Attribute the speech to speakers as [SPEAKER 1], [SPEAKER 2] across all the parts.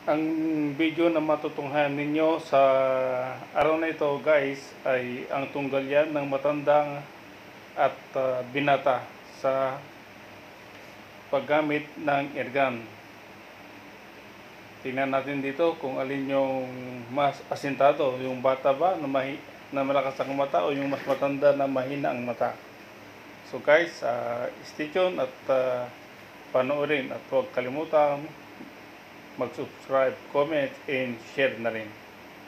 [SPEAKER 1] Ang video na matutunghayan ninyo sa araw na ito guys ay ang tunggalyan ng matandang at binata sa paggamit ng airgun. Tingnan natin dito kung alin yung mas asintado, yung bata ba na malakas ang mata o yung mas matanda na mahina ang mata. So guys, stay tuned at panoorin at huwag kalimutan mag-subscribe, comment, and share na rin.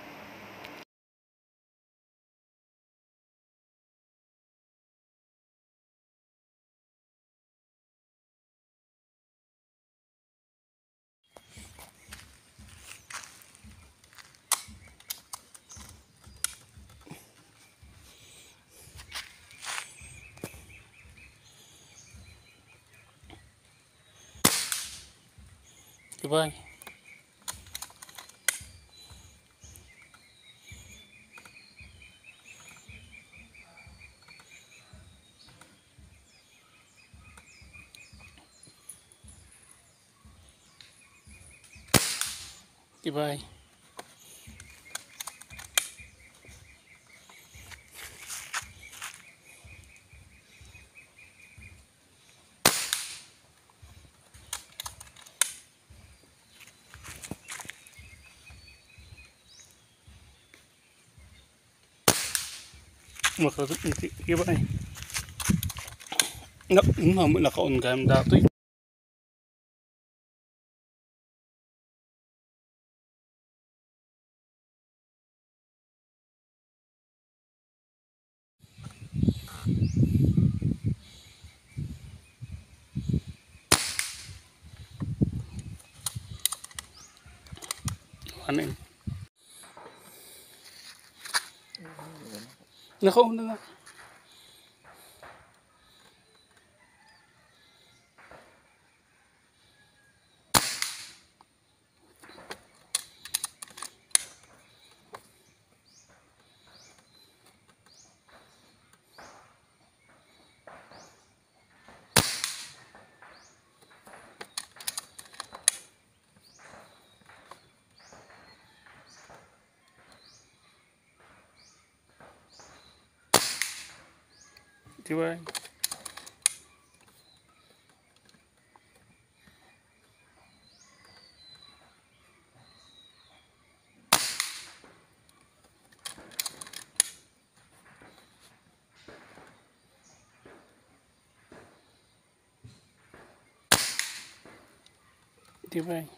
[SPEAKER 1] Goodbye. Goodbye. Goodbye. Nakaon ka datoy. Ano yun? Nakaon na nga. Goodbye. Goodbye.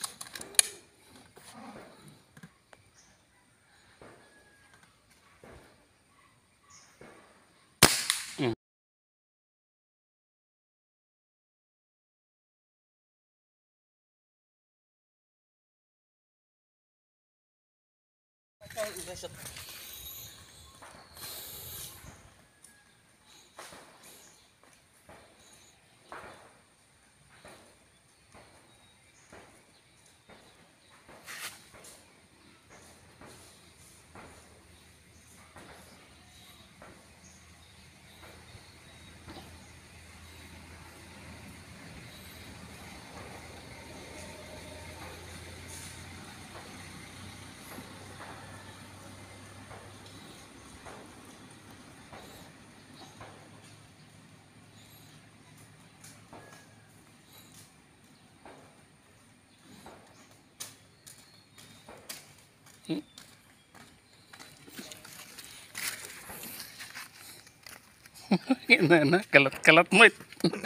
[SPEAKER 1] Na, kalat-kalat mo ito.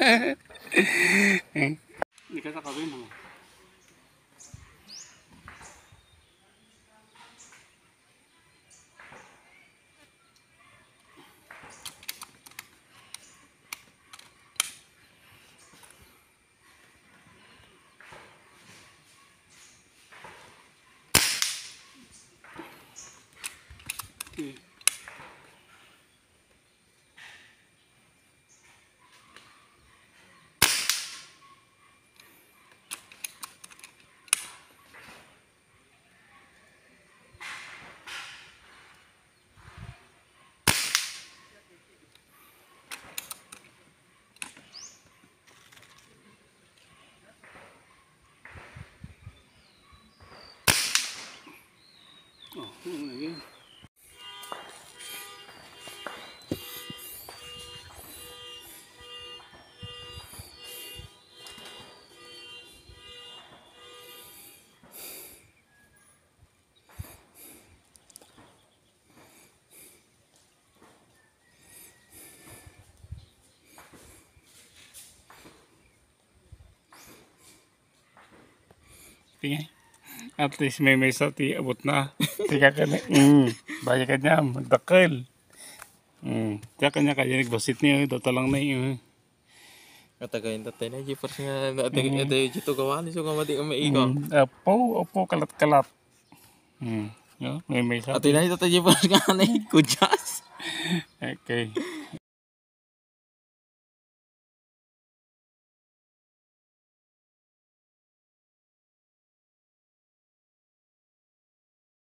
[SPEAKER 1] Hindi ka sakawin mo. Okay. Tingnan. At least may mesa ti abot na. Tika ka na. Baya ka niya. Magdakal. Tiya ka niya kaya nagbasit niya. Dota lang na yun.
[SPEAKER 2] Katagayin tatay na Jeepers nga natin ito yung dito gawa so nga mati umaigaw.
[SPEAKER 1] Opo, kalat-kalat. May mesa.
[SPEAKER 2] At ina ito tatay Jeepers nga na kudyas.
[SPEAKER 1] Okay.